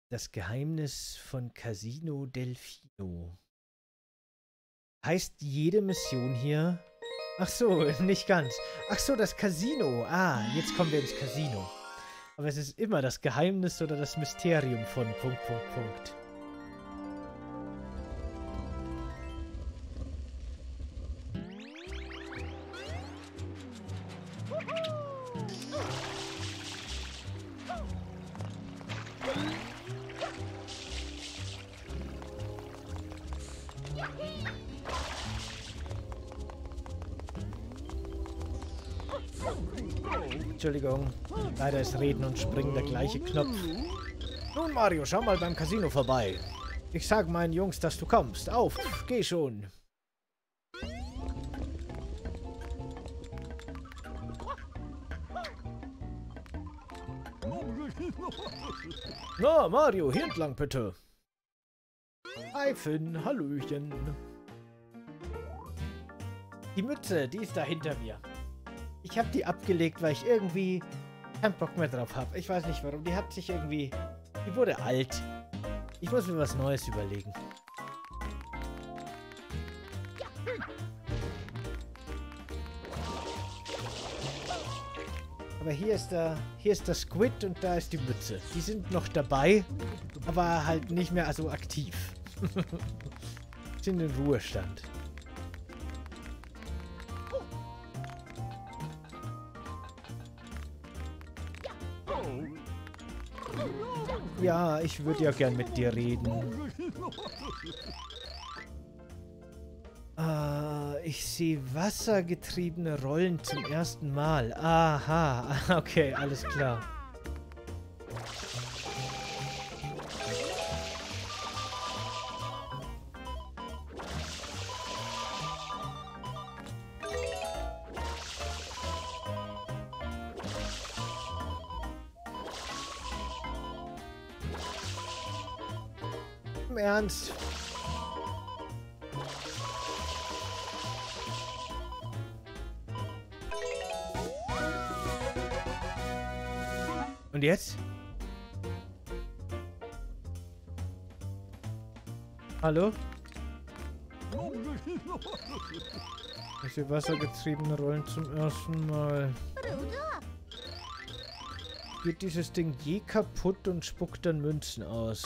Das Geheimnis von Casino Delfino. Heißt jede Mission hier... Ach so, nicht ganz. Ach so, das Casino. Ah, jetzt kommen wir ins Casino. Aber es ist immer das Geheimnis oder das Mysterium von ... Entschuldigung, leider ist Reden und Springen der gleiche Knopf. Nun, Mario, schau mal beim Casino vorbei. Ich sag meinen Jungs, dass du kommst. Auf, geh schon. Na, Mario, hier entlang bitte. Hi, Finn, hallöchen. Die Mütze, die ist da hinter mir. Ich habe die abgelegt, weil ich irgendwie keinen Bock mehr drauf habe. Ich weiß nicht warum. Die hat sich irgendwie... Die wurde alt. Ich muss mir was Neues überlegen. Aber hier ist der Squid und da ist die Mütze. Die sind noch dabei, aber halt nicht mehr so aktiv. Sind in Ruhestand. Ja, ich würde ja gern mit dir reden. Ich sehe wassergetriebene Rollen zum ersten Mal. Aha, okay, alles klar. Im Ernst? Und jetzt? Hallo? Ich sehe wassergetriebene Rollen zum ersten Mal. Geht dieses Ding je kaputt und spuckt dann Münzen aus?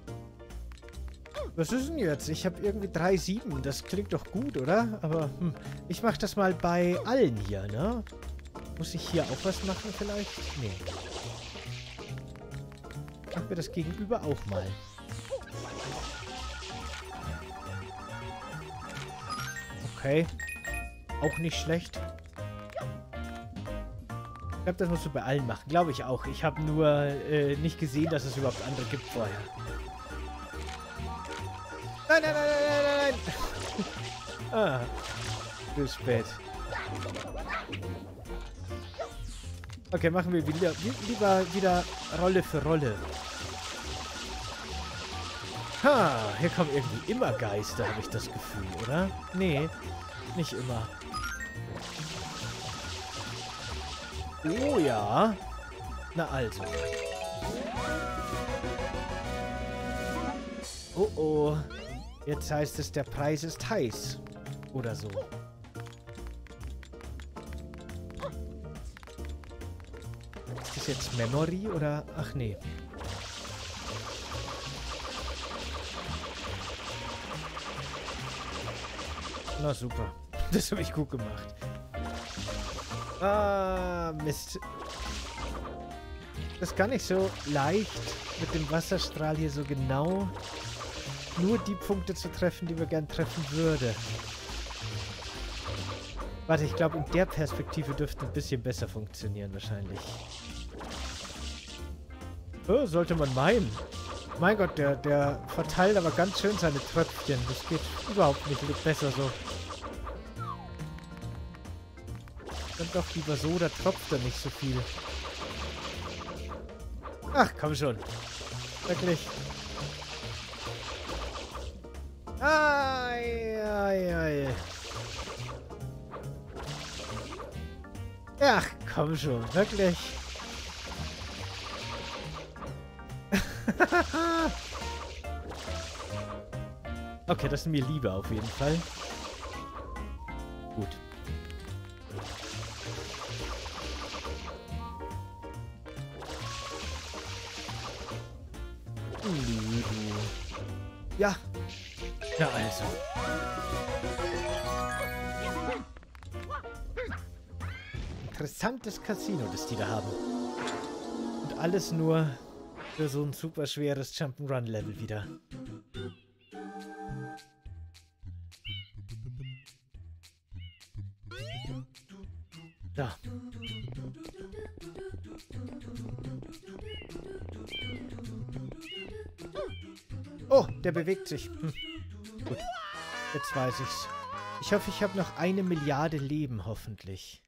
Was ist denn jetzt? Ich habe irgendwie 3,7. Das klingt doch gut, oder? Aber ich mache das mal bei allen hier, ne? Muss ich hier auch was machen vielleicht? Nee. Machen wir das Gegenüber auch mal. Okay. Auch nicht schlecht. Ich glaube, das musst du bei allen machen. Glaube ich auch. Ich habe nur nicht gesehen, dass es überhaupt andere gibt vorher. Nein, nein, nein, nein, nein, nein. Ah. Zu spät. Okay, machen wir lieber wieder Rolle für Rolle. Ha, hier kommen irgendwie immer Geister, habe ich das Gefühl, oder? Nee, nicht immer. Oh ja. Na also. Oh oh. Jetzt heißt es, der Preis ist heiß. Oder so. Ist das jetzt Memory oder... Ach nee. Na super. Das habe ich gut gemacht. Ah, Mist. Das ist gar nicht so leicht, mit dem Wasserstrahl hier so genau nur die Punkte zu treffen, die wir gern treffen würde. Warte, ich glaube, in der Perspektive dürfte ein bisschen besser funktionieren wahrscheinlich. Oh, sollte man meinen. Mein Gott, der verteilt aber ganz schön seine Tröpfchen. Das geht überhaupt nicht besser so. Dann doch lieber so, da tropft er nicht so viel. Ach, komm schon. Wirklich. Ai, ai, ai. Ach, komm schon. Wirklich. Okay, das ist mir lieber auf jeden Fall. Gut. Ja. Ja, also. Interessantes Casino, das die da haben. Und alles nur für so ein super schweres Jump'n'Run-Level wieder. Da. Oh, der bewegt sich. Hm. Gut. Jetzt weiß ich's. Ich hoffe, ich habe noch 1 Milliarde Leben, hoffentlich.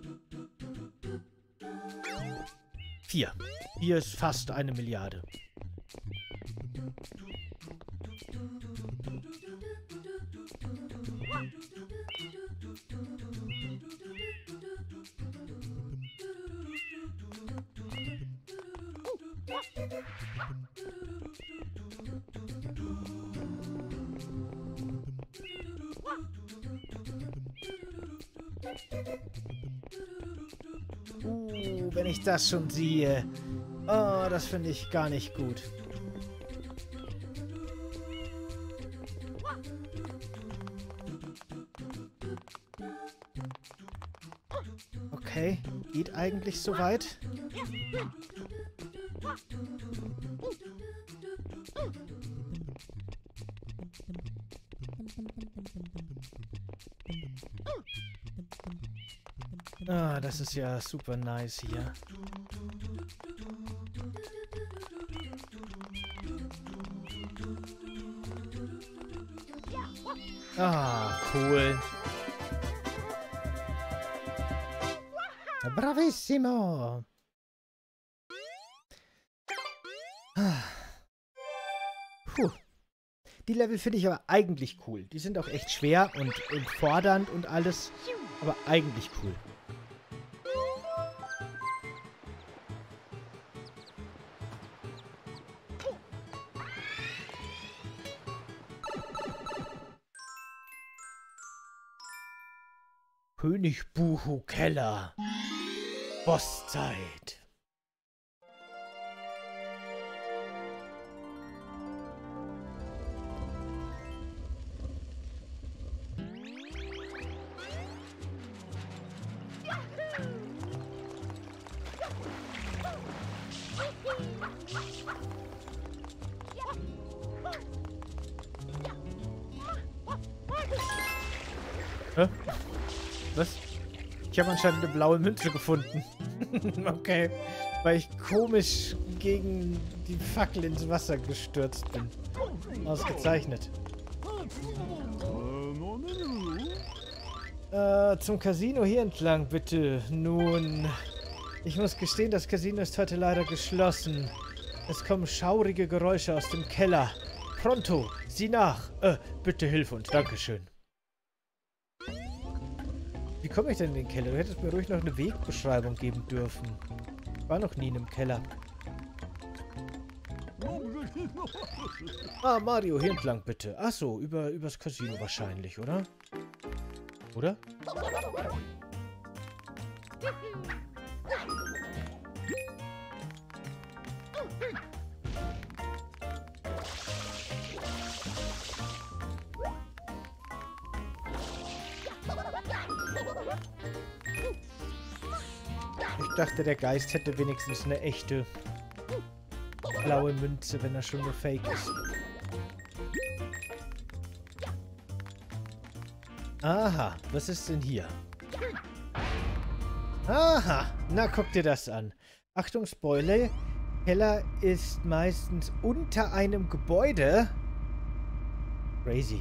4. 4 ist fast 1 Milliarde. Wenn ich das schon sehe. Oh, das finde ich gar nicht gut. Okay, geht eigentlich soweit. Ah, das ist ja super nice hier. Ah, cool. Bravissimo. Puh. Die Level finde ich aber eigentlich cool. Die sind auch echt schwer und fordernd und alles, aber eigentlich cool. König Buhu Keller. Bosszeit. Hä? Was? Ich habe anscheinend eine blaue Münze gefunden. Okay. Weil ich komisch gegen die Fackel ins Wasser gestürzt bin. Ausgezeichnet. Zum Casino hier entlang, bitte. Nun, ich muss gestehen, das Casino ist heute leider geschlossen. Es kommen schaurige Geräusche aus dem Keller. Pronto, sieh nach. Bitte hilf uns. Dankeschön. Wie komme ich denn in den Keller? Du hättest mir ruhig noch eine Wegbeschreibung geben dürfen. Ich war noch nie in einem Keller. Ah, Mario, hier entlang bitte. Ach so, übers Casino wahrscheinlich, oder? Oder? Ich dachte, der Geist hätte wenigstens eine echte blaue Münze, wenn er schon nur Fake ist. Aha, was ist denn hier? Aha, na guck dir das an. Achtung, Spoiler. Keller ist meistens unter einem Gebäude. Crazy.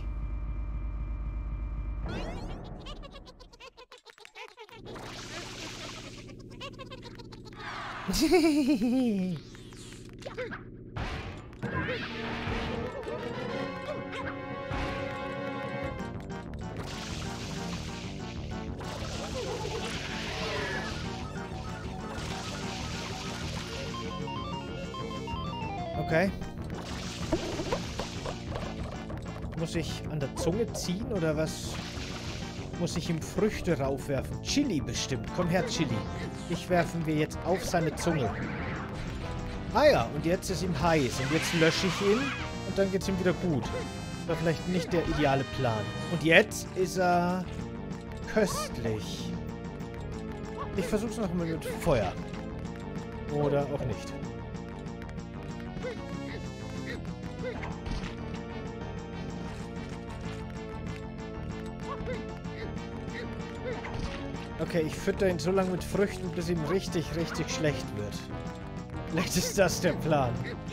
Okay. muss ich an der Zunge ziehen oder was muss ich ihm Früchte raufwerfen? Chili bestimmt. Komm her, Chili. Dich werfen wir jetzt auf seine Zunge. Ah ja, und jetzt ist ihm heiß. Und jetzt lösche ich ihn und dann geht es ihm wieder gut. Das war vielleicht nicht der ideale Plan. Und jetzt ist er köstlich. Ich versuche es nochmal mit Feuer. Oder auch nicht. Okay, ich fütter ihn so lange mit Früchten, bis ihm richtig, richtig schlecht wird. Vielleicht ist das der Plan.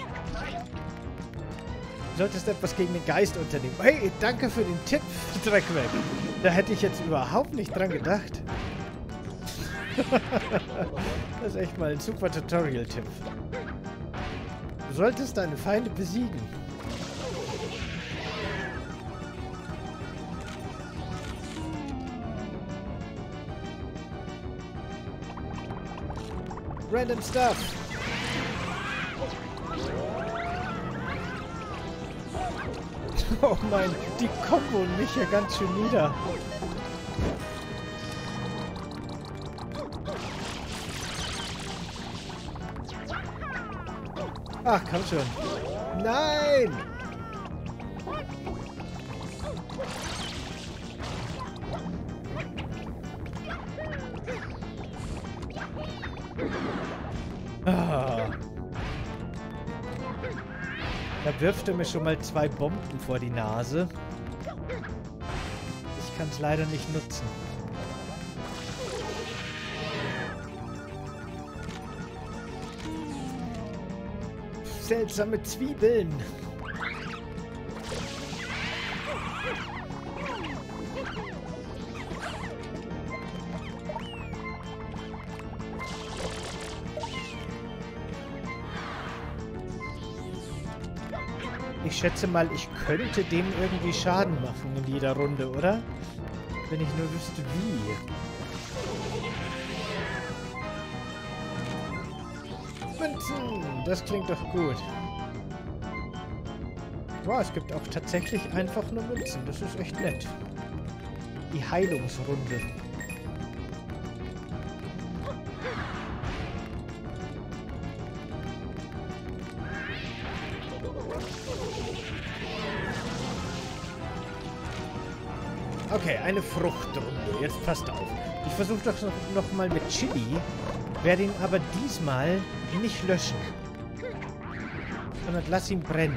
Du solltest etwas gegen den Geist unternehmen. Hey, danke für den Tipp, Dreck weg. Da hätte ich jetzt überhaupt nicht dran gedacht. Das ist echt mal ein super Tutorial-Tipp. Du solltest deine Feinde besiegen. Random stuff. Oh nein, die kommen mich ja ganz schön nieder. Ach, komm schon. Nein! Ah. Da wirft er mir schon mal 2 Bomben vor die Nase. Ich kann es leider nicht nutzen. Seltsame Zwiebeln. Ich schätze mal, ich könnte dem irgendwie Schaden machen in jeder Runde, oder? Wenn ich nur wüsste, wie. Münzen! Das klingt doch gut. Wow, es gibt auch tatsächlich einfach nur Münzen. Das ist echt nett. Die Heilungsrunde. Okay, eine Fruchtrunde. Jetzt passt auf. Ich versuche doch noch mal mit Chili, werde ihn aber diesmal nicht löschen, sondern lass ihn brennen.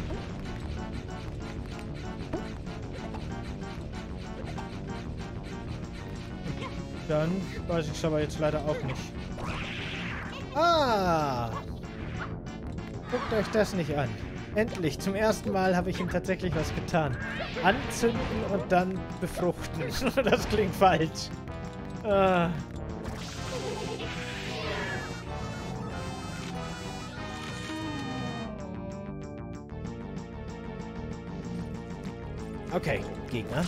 Dann weiß ich es aber jetzt leider auch nicht. Ah! Guckt euch das nicht an. Endlich, zum ersten Mal habe ich ihm tatsächlich was getan. Anzünden und dann befruchten. Das klingt falsch. Ah. Okay, Gegner.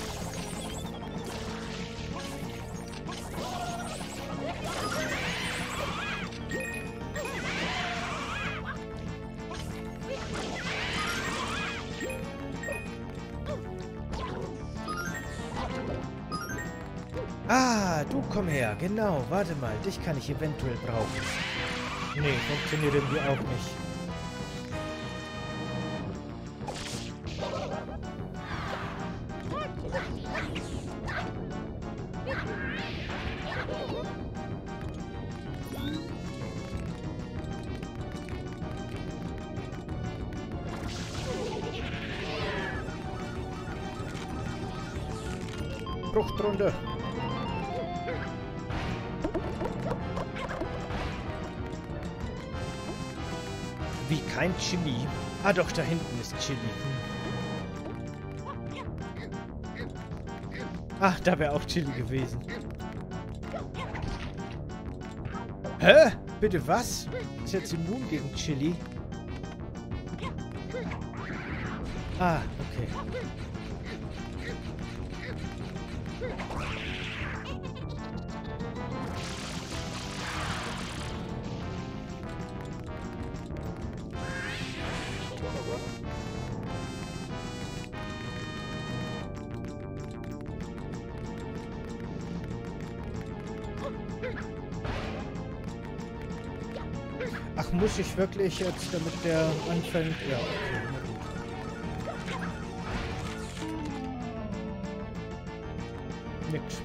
Ah, du komm her. Genau, warte mal. Dich kann ich eventuell brauchen. Nee, funktioniert irgendwie auch nicht. Fruchtrunde. Wie kein Chili. Ah doch, da hinten ist Chili. Ach, da wäre auch Chili gewesen. Hä? Bitte was? Ist jetzt immun gegen Chili? Ah, okay. Ach, muss ich wirklich jetzt, damit der anfängt? Ja, okay. Nix.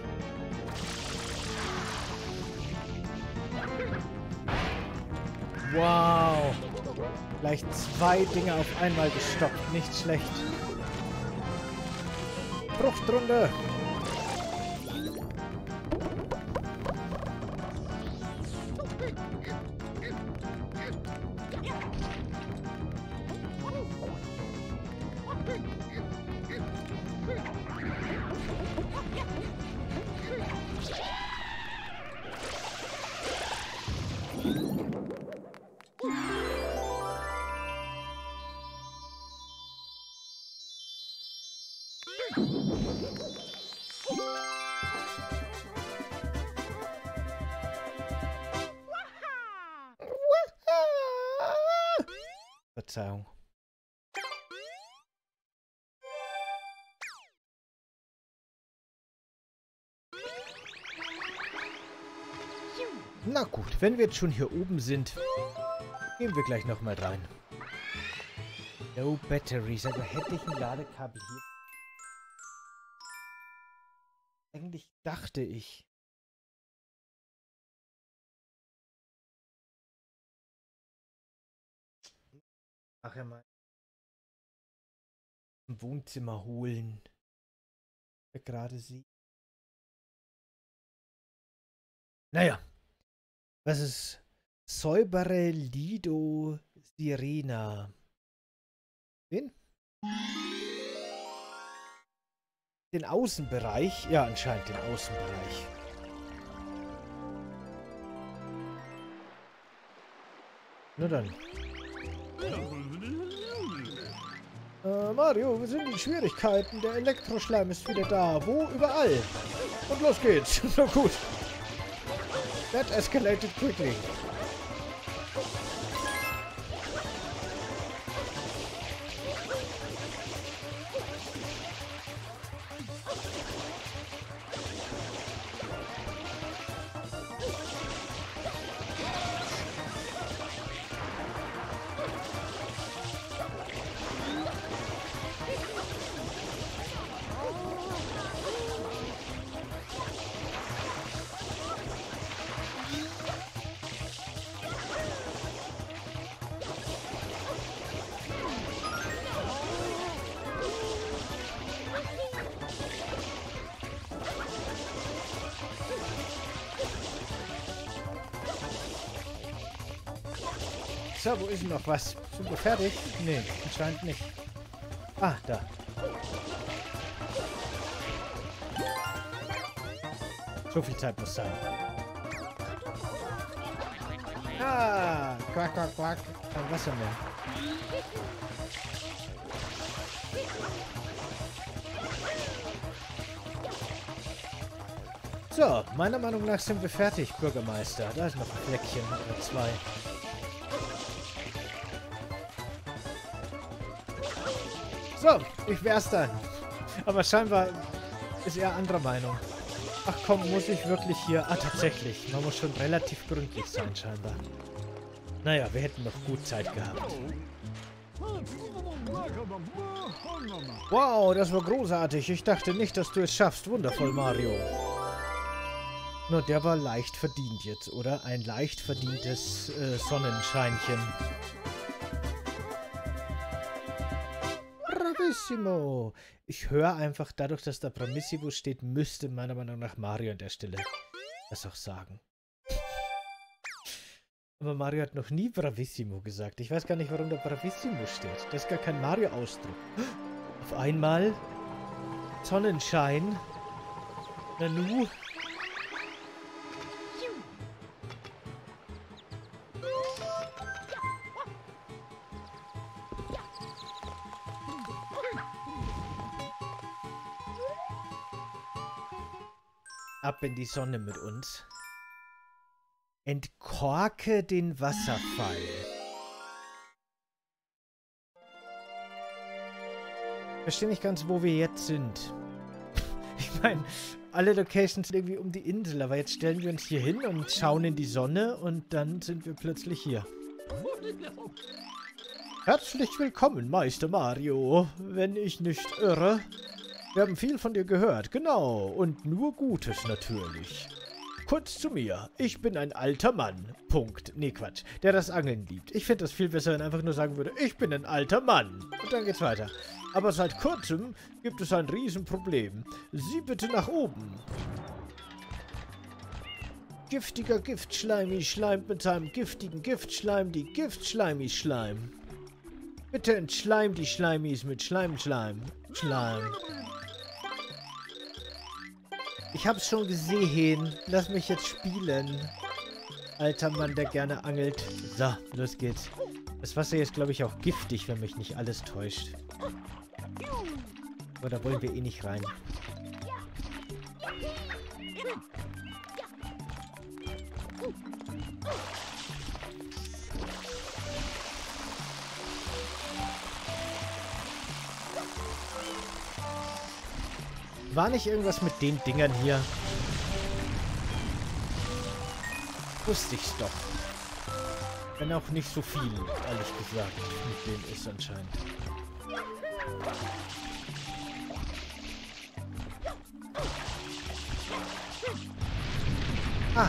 Wow. Gleich 2 Dinge auf einmal gestoppt. Nicht schlecht. Fruchtrunde. Verzeihung. Na gut, wenn wir jetzt schon hier oben sind, gehen wir gleich nochmal rein. No batteries, also hätte ich ein Ladekabel hier. Eigentlich dachte ich. Ach ja, mal. Im Wohnzimmer holen. Wer gerade sieht. Naja. Was ist Säubere Lido Sirena? Den? Den Außenbereich? Ja, anscheinend den Außenbereich. Na dann. Mario, wir sind in Schwierigkeiten. Der Elektroschleim ist wieder da. Wo? Überall. Und los geht's. Na gut. That escalated quickly. So, wo ist denn noch was? Sind wir fertig? Nee, anscheinend nicht. Ah, da. So viel Zeit muss sein. Ah, quack, quack, quack. Kein Wasser mehr. So, meiner Meinung nach sind wir fertig, Bürgermeister. Da ist noch ein Fleckchen oder 2. So, ich wär's dann. Aber scheinbar ist er anderer Meinung. Ach komm, muss ich wirklich hier... Ah, tatsächlich. Man muss schon relativ gründlich sein, scheinbar. Naja, wir hätten noch gut Zeit gehabt. Wow, das war großartig. Ich dachte nicht, dass du es schaffst. Wundervoll, Mario. Nur der war leicht verdient jetzt, oder? Ein leicht verdientes Sonnenscheinchen. Bravissimo. Ich höre einfach, dadurch, dass da Bravissimo steht, müsste meiner Meinung nach Mario an der Stelle das auch sagen. Aber Mario hat noch nie Bravissimo gesagt. Ich weiß gar nicht, warum da Bravissimo steht. Das ist gar kein Mario-Ausdruck. Auf einmal Sonnenschein. Nanu. Ab in die Sonne mit uns. Entkorke den Wasserfall. Ich verstehe nicht ganz, wo wir jetzt sind. Ich meine, alle Locations sind irgendwie um die Insel, aber jetzt stellen wir uns hier hin und schauen in die Sonne und dann sind wir plötzlich hier. Herzlich willkommen, Meister Mario, wenn ich nicht irre. Wir haben viel von dir gehört, genau, und nur Gutes natürlich. Kurz zu mir, ich bin ein alter Mann, Punkt, nee Quatsch, der das Angeln liebt. Ich finde das viel besser, wenn er einfach nur sagen würde, ich bin ein alter Mann. Und dann geht's weiter. Aber seit kurzem gibt es ein Riesenproblem. Sieh bitte nach oben. Giftiger Giftschleimi schleimt mit seinem giftigen Giftschleim die Giftschleimi-Schleim. Bitte entschleim die Schleimis mit Schleim. Ich hab's schon gesehen. Lass mich jetzt spielen. Alter Mann, der gerne angelt. So, los geht's. Das Wasser hier ist, glaube ich, auch giftig, wenn mich nicht alles täuscht. Aber da wollen wir eh nicht rein. War nicht irgendwas mit den Dingern hier? Wusste ich's doch. Wenn auch nicht so viel, ehrlich gesagt, mit denen ist anscheinend. Ah.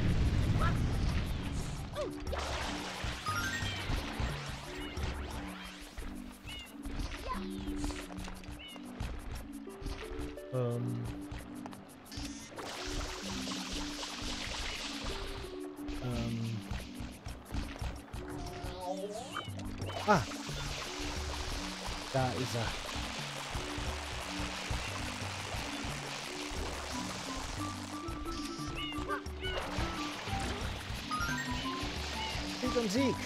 Ah. Da ist er. Sieg und Sieg.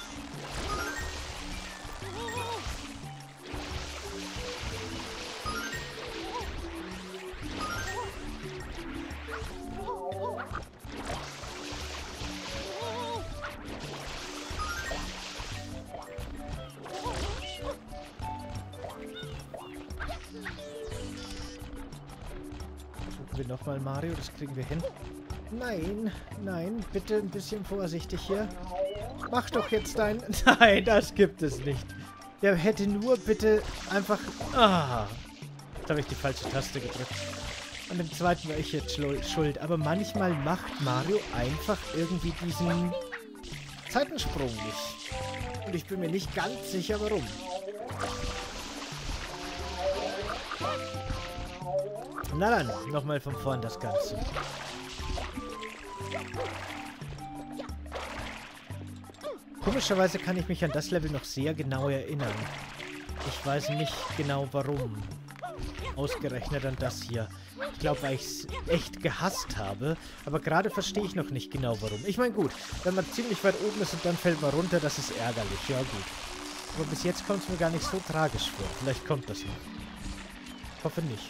Wir nochmal Mario, das kriegen wir hin. Nein, nein, bitte ein bisschen vorsichtig hier. Mach doch jetzt dein... Nein, das gibt es nicht. Der hätte nur bitte einfach... Ah, jetzt habe ich die falsche Taste gedrückt. An dem zweiten war ich jetzt schuld. Aber manchmal macht Mario einfach irgendwie diesen Zeitensprung nicht. Und ich bin mir nicht ganz sicher, warum. Na dann, nochmal von vorn das Ganze. Komischerweise kann ich mich an das Level noch sehr genau erinnern. Ich weiß nicht genau warum. Ausgerechnet an das hier. Ich glaube, weil ich es echt gehasst habe. Aber gerade verstehe ich noch nicht genau warum. Ich meine, gut, wenn man ziemlich weit oben ist und dann fällt man runter, das ist ärgerlich. Ja, gut. Aber bis jetzt kommt es mir gar nicht so tragisch vor. Vielleicht kommt das noch. Ich hoffe nicht.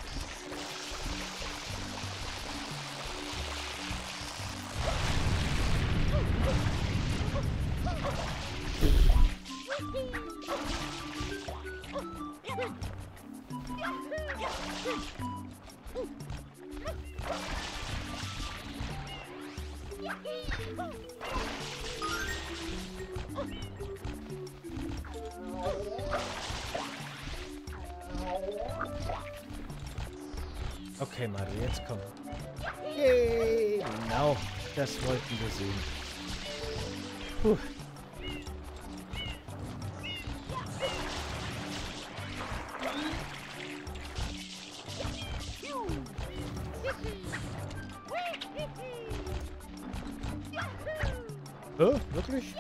Okay, Mario, jetzt komm. Genau, das wollten wir sehen. Puh. Wirklich?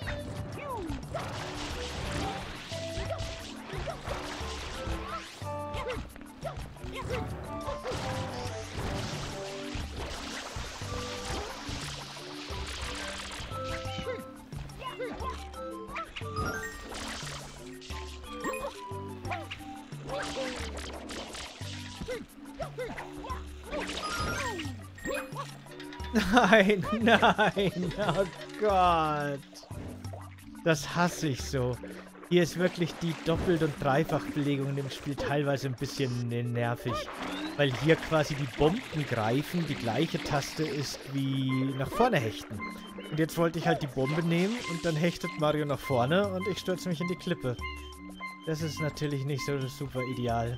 Nein, nein, oh Gott. Das hasse ich so. Hier ist wirklich die Doppelt- und Dreifachbelegung in dem Spiel teilweise ein bisschen nervig. Weil hier quasi die Bomben greifen, die gleiche Taste ist wie nach vorne hechten. Und jetzt wollte ich halt die Bombe nehmen und dann hechtet Mario nach vorne und ich stürze mich in die Klippe. Das ist natürlich nicht so super ideal.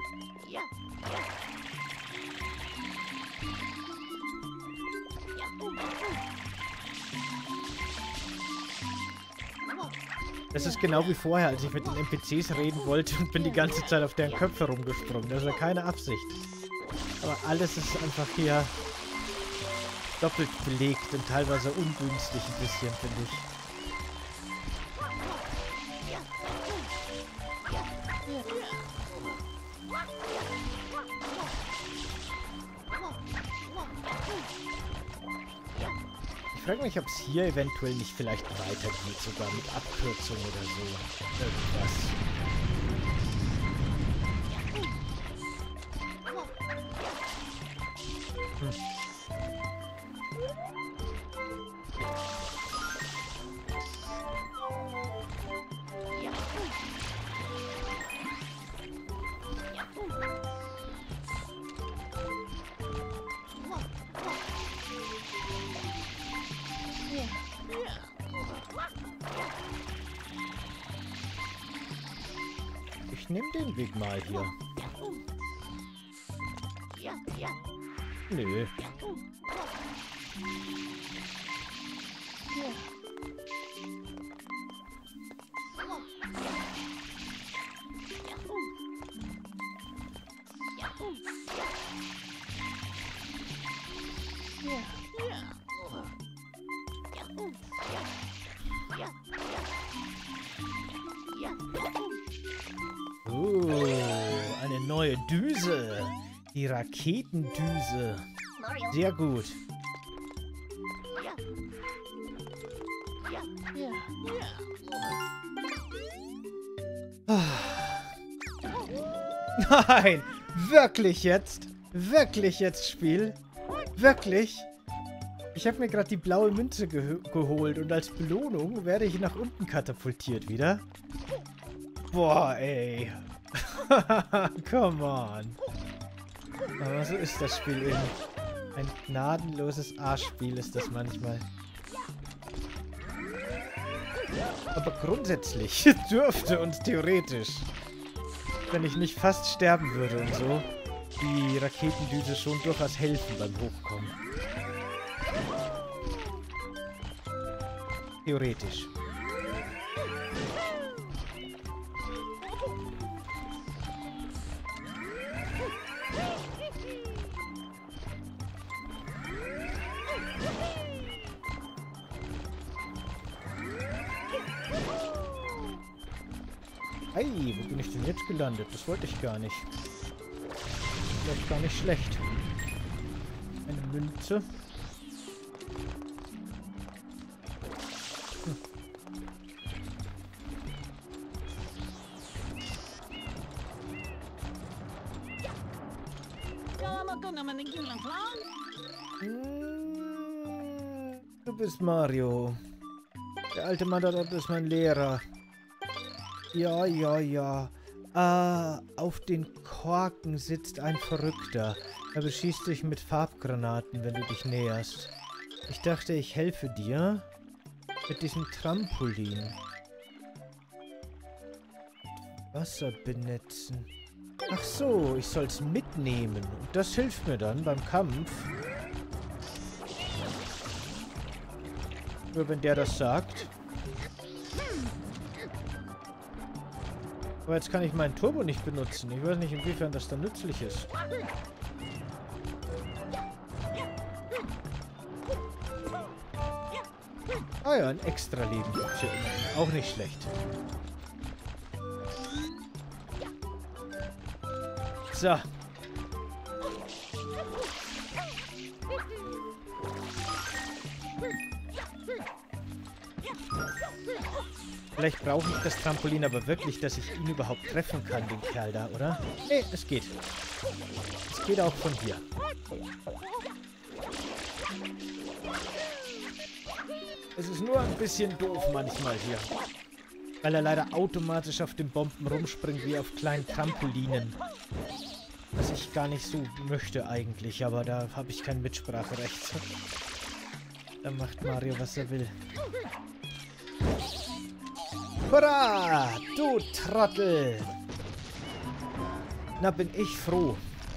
Das ist genau wie vorher, als ich mit den NPCs reden wollte und bin die ganze Zeit auf deren Köpfe rumgesprungen. Das war keine Absicht. Aber alles ist einfach hier doppelt belegt und teilweise ungünstig ein bisschen, finde ich. Ich frage mich, ob es hier eventuell nicht vielleicht weitergeht, sogar mit Abkürzung oder so. Irgendwas. Ich nehme den Weg mal hier. Nö. Eine neue Düse. Die Raketendüse. Sehr gut. Nein! Wirklich jetzt? Wirklich jetzt, Spiel? Wirklich? Ich habe mir gerade die blaue Münze geholt und als Belohnung werde ich nach unten katapultiert wieder. Boah, ey. Come on. Aber so ist das Spiel eben. Ein gnadenloses Arschspiel ist das manchmal. Aber grundsätzlich dürfte uns theoretisch, wenn ich nicht fast sterben würde und so, die Raketendüse schon durchaus helfen beim Hochkommen. Theoretisch. Hey, wo bin ich denn jetzt gelandet? Das wollte ich gar nicht. Vielleicht gar nicht schlecht. Eine Münze. Du bist Mario. Der alte Mann da dort ist mein Lehrer. Ja, ja, ja. Auf den Korken sitzt ein Verrückter. Er beschießt dich mit Farbgranaten, wenn du dich näherst. Ich dachte, ich helfe dir mit diesem Trampolin. Wasser benetzen. Ach so, ich soll's mitnehmen. Und das hilft mir dann beim Kampf. Nur wenn der das sagt. Aber jetzt kann ich meinen Turbo nicht benutzen. Ich weiß nicht, inwiefern das dann nützlich ist. Ah ja, ein Extra-Leben gibt's hier immer. Auch nicht schlecht. So. Vielleicht brauche ich das Trampolin aber wirklich, dass ich ihn überhaupt treffen kann, den Kerl da, oder? Nee, es geht. Es geht auch von hier. Es ist nur ein bisschen doof manchmal hier. Weil er leider automatisch auf den Bomben rumspringt, wie auf kleinen Trampolinen. Was ich gar nicht so möchte eigentlich, aber da habe ich kein Mitspracherecht. Da macht Mario, was er will. Hurra! Du Trottel! Na, bin ich froh.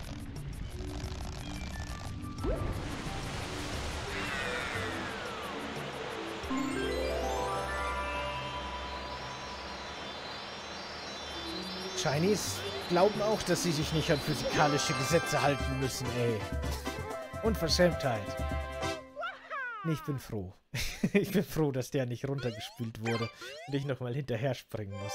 Shinies glauben auch, dass sie sich nicht an physikalische Gesetze halten müssen, ey. Unverschämtheit. Ich bin froh. Ich bin froh, dass der nicht runtergespült wurde und ich nochmal hinterher springen muss.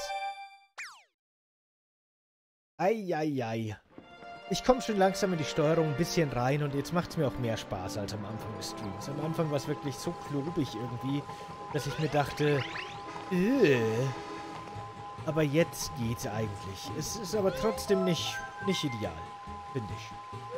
Eieiei. Ich komme schon langsam in die Steuerung ein bisschen rein und jetzt macht es mir auch mehr Spaß als am Anfang des Streams. Am Anfang war es wirklich so klobig irgendwie, dass ich mir dachte, aber jetzt geht's eigentlich. Es ist aber trotzdem nicht ideal, finde ich.